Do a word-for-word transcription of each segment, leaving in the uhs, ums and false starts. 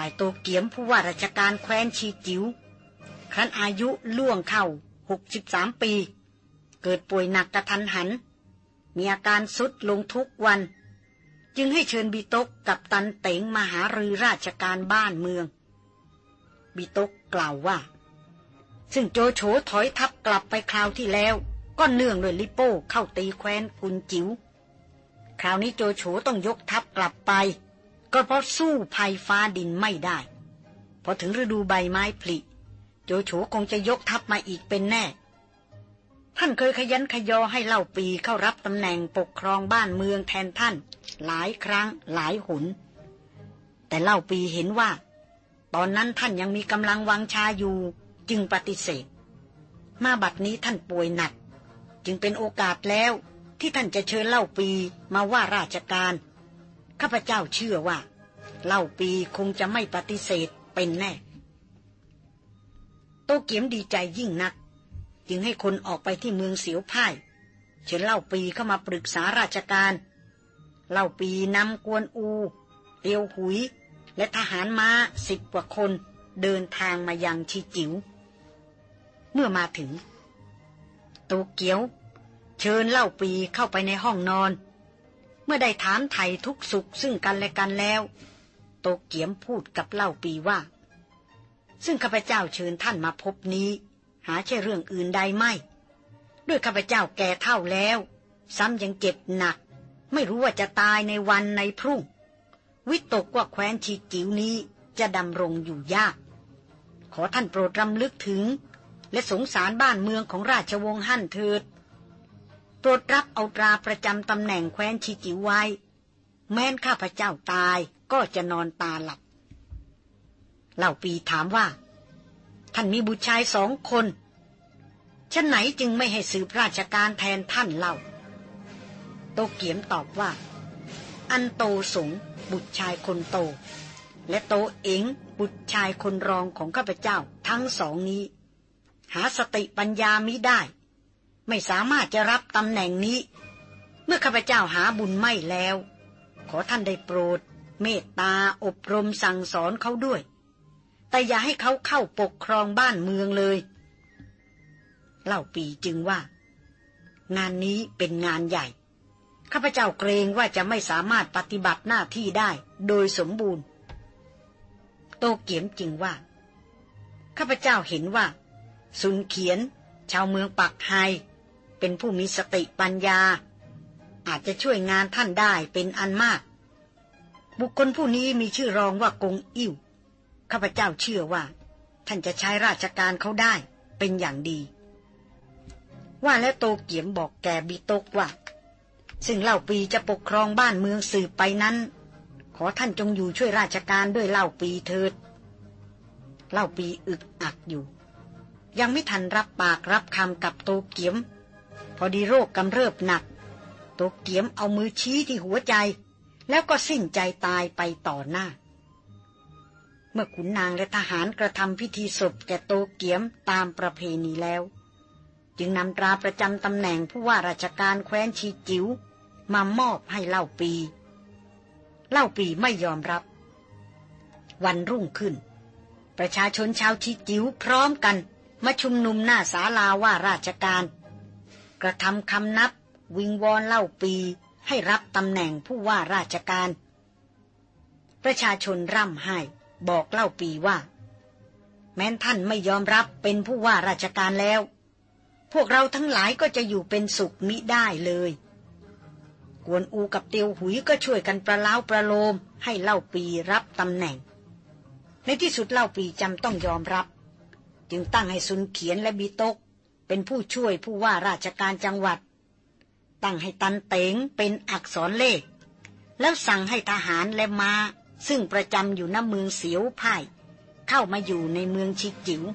ฝ่ายโตเกียมผู้ว่าราชการแคว้นชีจิ๋วครั้นอายุล่วงเข้าหกสิบสามปีเกิดป่วยหนักกระทันหันมีอาการทรุดลงทุกวันจึงให้เชิญบิตกกับตันเต๋งมาหารือราชการบ้านเมืองบิตกกล่าวว่าซึ่งโจโฉถอยทัพกลับไปคราวที่แล้วก็เนื่องด้วยลิโป้เข้าตีแคว้นกุนจิ๋วคราวนี้โจโฉต้องยกทัพกลับไปก็เพราะสู้ภัยฟ้าดินไม่ได้พอถึงฤดูใบไม้ผลิโจโฉคงจะยกทัพมาอีกเป็นแน่ท่านเคยขยันขยอให้เล่าปีเข้ารับตำแหน่งปกครองบ้านเมืองแทนท่านหลายครั้งหลายหนแต่เล่าปีเห็นว่าตอนนั้นท่านยังมีกำลังวังชาอยู่จึงปฏิเสธมาบัดนี้ท่านป่วยหนักจึงเป็นโอกาสแล้วที่ท่านจะเชิญเล่าปีมาว่าราชการข้าพเจ้าเชื่อว่าเล่าปีคงจะไม่ปฏิเสธเป็นแน่โตเกียมดีใจยิ่งนักจึงให้คนออกไปที่เมืองเสียวพ่ายเชิญเล่าปีเข้ามาปรึกษาราชการเล่าปีนำกวนอูเตียวหุยและทหารม้าสิบกว่าคนเดินทางมายังชีจิ๋วเมื่อมาถึงโตเกียวเชิญเล่าปีเข้าไปในห้องนอนเมื่อได้ถามไถ่ทุกสุขซึ่งกันและกันแล้วโตเกียมพูดกับเล่าปีว่าซึ่งข้าพเจ้าเชิญท่านมาพบนี้หาใช่เรื่องอื่นใดไม่ด้วยข้าพเจ้าแก่เฒ่าแล้วซ้ำยังเจ็บหนักไม่รู้ว่าจะตายในวันในพรุ่งวิตกว่าแคว้นชีจิ๋วนี้จะดำรงอยู่ยากขอท่านโปรดรำลึกถึงและสงสารบ้านเมืองของราชวงศ์ฮั่นเถิดโปรดรับเอาตราประจำตำแหน่งแคว้นชีจิ๋วไว้แม้นข้าพเจ้าตายก็จะนอนตาหลับเล่าปีถามว่าท่านมีบุตรชายสองคนฉะไหนจึงไม่ให้สืบราชการแทนท่านเล่าโตเกียมตอบว่าอันโตสงบุตรชายคนโตและโตเอ๋งบุตรชายคนรองของข้าพเจ้าทั้งสองนี้หาสติปัญญามิได้ไม่สามารถจะรับตำแหน่งนี้เมื่อข้าพเจ้าหาบุญไม่แล้วขอท่านได้โปรดเมตตาอบรมสั่งสอนเขาด้วยแต่อย่าให้เขาเข้าปกครองบ้านเมืองเลยเล่าปีจึงว่างานนี้เป็นงานใหญ่ข้าพเจ้าเกรงว่าจะไม่สามารถปฏิบัติหน้าที่ได้โดยสมบูรณ์โตเกียมจึงว่าข้าพเจ้าเห็นว่าซุนเขียนชาวเมืองปักไฮเป็นผู้มีสติปัญญาอาจจะช่วยงานท่านได้เป็นอันมากบุคคลผู้นี้มีชื่อรองว่ากงอิ่วข้าพเจ้าเชื่อว่าท่านจะใช้ราชการเขาได้เป็นอย่างดีว่าแล้วโตเกียมบอกแกบิตกว่าซึ่งเล่าปีจะปกครองบ้านเมืองสืบไปนั้นขอท่านจงอยู่ช่วยราชการด้วยเล่าปีเถิดเล่าปีอึกอักอยู่ยังไม่ทันรับปากรับคำกับโตเกียมพอดีโรคกำเริบหนักโตเกียมเอามือชี้ที่หัวใจแล้วก็สิ้นใจตายไปต่อหน้าเมื่อขุนนางและทหารกระทำพิธีศพแก่โตเกียมตามประเพณีแล้วจึงนำตราประจำตำแหน่งผู้ว่าราชการแคว้นชีจิ๋วมามอบให้เล่าปีเล่าปีไม่ยอมรับวันรุ่งขึ้นประชาชนชาวชีจิ๋วพร้อมกันมาชุมนุมหน้าศาลาว่าราชการกระทำคำนับวิงวอนเล่าปีให้รับตำแหน่งผู้ว่าราชการประชาชนร่ำไห้บอกเล่าปีว่าแม้นท่านไม่ยอมรับเป็นผู้ว่าราชการแล้วพวกเราทั้งหลายก็จะอยู่เป็นสุขมิได้เลยกวนอูกับเตียวหุยก็ช่วยกันประล้าประโลมให้เล่าปีรับตำแหน่งในที่สุดเล่าปีจำต้องยอมรับจึงตั้งให้ซุนเขียนและบีตกเป็นผู้ช่วยผู้ว่าราชการจังหวัดตั้งให้ตันเต๋งเป็นอักษรเลขแล้วสั่งให้ทหารและม้าซึ่งประจำอยู่ณเมืองเสียวพ่ายเข้ามาอยู่ในเมืองชิจิ๋ว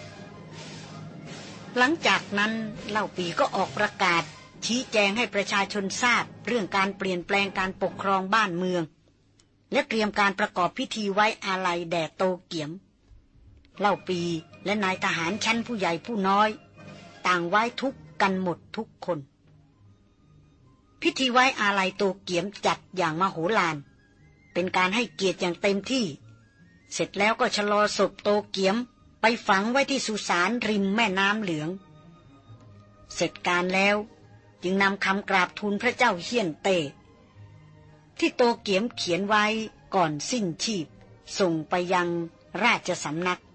หลังจากนั้นเล่าปีก็ออกประกาศชี้แจงให้ประชาชนทราบเรื่องการเปลี่ยนแปลงการปกครองบ้านเมืองและเตรียมการประกอบพิธีไว้อาลัยแด่โตเกียมเล่าปีและนายทหารชั้นผู้ใหญ่ผู้น้อยต่างไว้ทุกข์กันหมดทุกคนพิธีไว้อาลัยโตเกียมจัดอย่างมโหฬารเป็นการให้เกียรติอย่างเต็มที่เสร็จแล้วก็ชะลอศพโตเกียมไปฝังไว้ที่สุสานริมแม่น้ำเหลืองเสร็จการแล้วจึงนำคำกราบทูลพระเจ้าเฮียนเต้ที่โตเกียมเขียนไว้ก่อนสิ้นชีพส่งไปยังราชสำนัก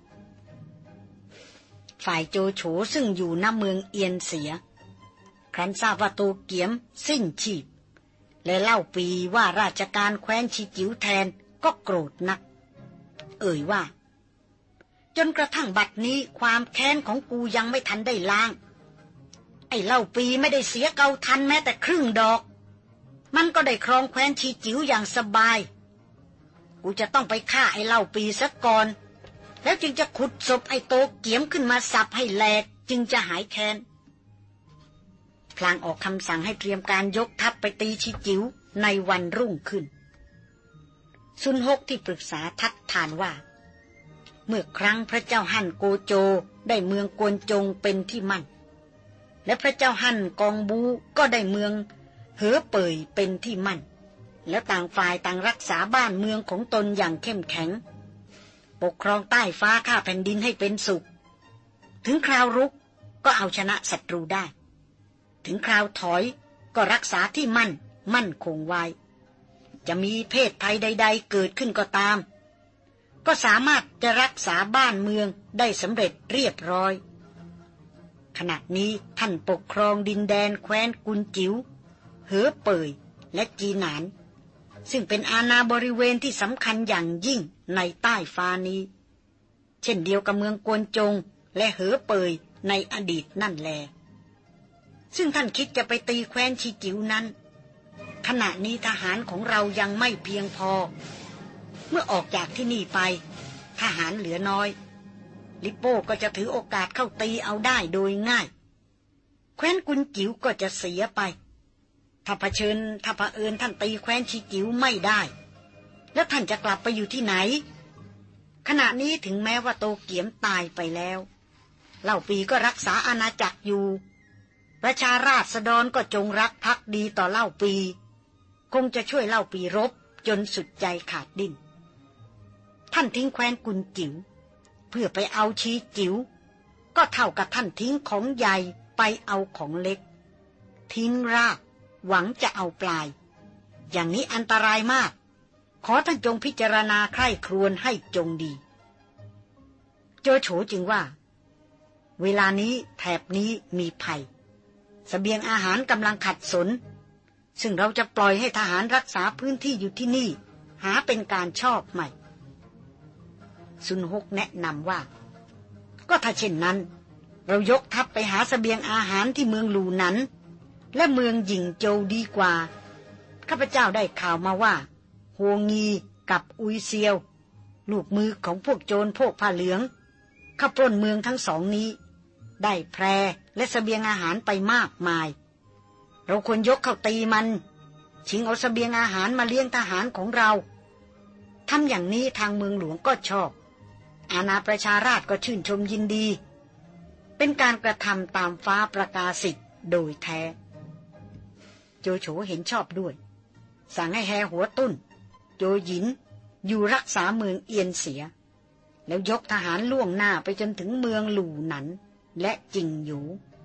ฝ่ายโจโฉซึ่งอยู่ณเมืองเอียนเสียครั้นทราบว่าโตเกียมสิ้นชีพและเล่าปีว่าราชการแคว้นชิจิ๋วแทนก็โกรธนักเอ่ยว่าจนกระทั่งบัดนี้ความแค้นของกูยังไม่ทันได้ล้างไอ้เล่าปีไม่ได้เสียเกาทันแม้แต่ครึ่งดอกมันก็ได้ครองแคว้นชิจิ๋วอย่างสบายกูจะต้องไปฆ่าไอ้เล่าปีซะก่อนแล้วจึงจะขุดศพไอ้โตเกียมขึ้นมาสับให้แหลกจึงจะหายแค้นพลางออกคำสั่งให้เตรียมการยกทัพไปตีชิจิ๋วในวันรุ่งขึ้นซุนฮกที่ปรึกษาทัดทานว่าเมื่อครั้งพระเจ้าฮั่นโกโจได้เมืองกวนจงเป็นที่มั่นและพระเจ้าฮั่นกองบูก็ได้เมืองเหอเป่ยเป็นที่มั่นแล้วต่างฝ่ายต่างรักษาบ้านเมืองของตนอย่างเข้มแข็งปกครองใต้ฟ้าข้าแผ่นดินให้เป็นสุขถึงคราวรุกก็เอาชนะศัตรูได้ถึงคราวถอยก็รักษาที่มั่นมั่นคงไว้จะมีเพศภัยใดๆเกิดขึ้นก็ตามก็สามารถจะรักษาบ้านเมืองได้สำเร็จเรียบร้อยขณะนี้ท่านปกครองดินแดนแคว้นกุนจิ๋วเหอเป่ยและจีหนานซึ่งเป็นอาณาบริเวณที่สำคัญอย่างยิ่งในใต้ฟ้านี้เช่นเดียวกับเมืองกวนจงและเหอเป่ยในอดีตนั่นแลซึ่งท่านคิดจะไปตีแคว้นชิจิ๋วนั้นขณะนี้ทหารของเรายังไม่เพียงพอเมื่อออกจากที่นี่ไปทหารเหลือน้อยลิโป้ก็จะถือโอกาสเข้าตีเอาได้โดยง่ายแคว้นกุนจิ๋วก็จะเสียไปถ้าเผชิญถ้าเผอิญท่านตีแคว้นชิจิ๋วไม่ได้แล้วท่านจะกลับไปอยู่ที่ไหนขณะนี้ถึงแม้ว่าโตเกียมตายไปแล้วเล่าปีก็รักษาอาณาจักรอยู่ประชาราษฎรก็จงรักภักดีต่อเล่าปีคงจะช่วยเล่าปีรบจนสุดใจขาดดิ้นท่านทิ้งแคว้นกุนจิ๋วเพื่อไปเอาชีจิ๋วก็เท่ากับท่านทิ้งของใหญ่ไปเอาของเล็กทิ้งรากหวังจะเอาปลายอย่างนี้อันตรายมากขอท่านจงพิจารณาใคร่ครวญให้จงดีโจโฉจึงว่าเวลานี้แถบนี้มีภัยเสบียงอาหารกำลังขัดสนซึ่งเราจะปล่อยให้ทหารรักษาพื้นที่อยู่ที่นี่หาเป็นการชอบใหม่ซุนฮกแนะนำว่าก็ถ้าเช่นนั้นเรายกทัพไปหาเสบียงอาหารที่เมืองหลูหนันและเมืองหญิงโจวดีกว่าข้าพเจ้าได้ข่าวมาว่าโฮงีกับอุยเซียวลูกมือของพวกโจรพวกผ้าเหลืองเข้าปล้นเมืองทั้งสองนี้ได้แพรและเสบียงอาหารไปมากมายเราควรยกเข้าตีมันชิงเอาเสบียงอาหารมาเลี้ยงทหารของเราทำอย่างนี้ทางเมืองหลวงก็ชอบอาณาประชาราษฎร์ก็ชื่นชมยินดีเป็นการกระทำตามฟ้าประกาศสิทธิ์โดยแท้โจโฉเห็นชอบด้วยสั่งให้แฮหัวตุ้นโจหยินอยู่รักษาเมืองเอียนเสียแล้วยกทหารล่วงหน้าไปจนถึงเมืองหลู่หนันและจิงหยู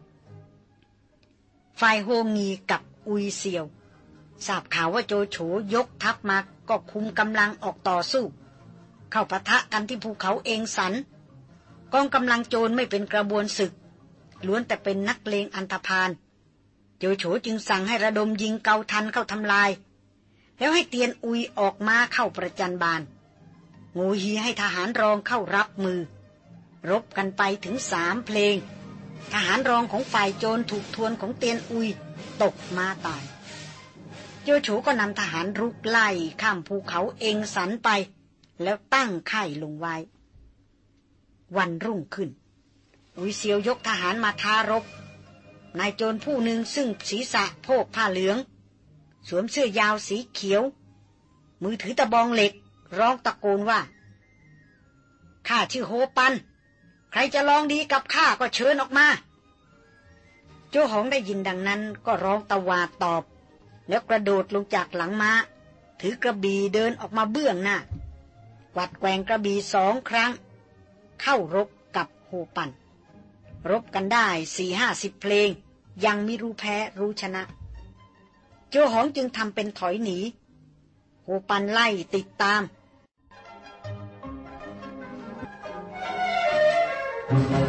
ฝ่ายโฮงีกับอุยเซียวทราบข่าวว่าโจโฉยกทัพมาก็คุมกำลังออกต่อสู้เข้าปะทะกันที่ภูเขาเองสันกองกำลังโจรไม่เป็นกระบวนศึกล้วนแต่เป็นนักเลงอันธพาลโจโฉจึงสั่งให้ระดมยิงเกาทันเข้าทำลายแล้วให้เตียนอุยออกมาเข้าประจันบานงูฮีให้ทหารรองเข้ารับมือรบกันไปถึงสามเพลงทหารรองของฝ่ายโจรถูกทวนของเตียนอุยตกมาตายโจโฉก็นำทหารรุกไล่ข้ามภูเขาเองสันไปแล้วตั้งค่ายลงไว้วันรุ่งขึ้นอุยเซียวยกทหารมาท้ารบนายโจรผู้หนึ่งซึ่งศีรษะโพกผ้าเหลืองสวมเสื้อยาวสีเขียวมือถือตะบองเหล็กร้องตะโกนว่าข้าชื่อโฮปันใครจะลองดีกับข้าก็เชิญออกมาโจหองได้ยินดังนั้นก็ร้องตะวาดตอบแล้วกระโดดลงจากหลังม้าถือกระบี่เดินออกมาเบื้องหน้ากวัดแกว่งกระบี่สองครั้งเข้ารบกับโฮปันรบกันได้สี่ห้าสิบเพลงยังไม่รู้แพ้รู้ชนะโจหองจึงทำเป็นถอยหนีโฮปันไล่ติดตาม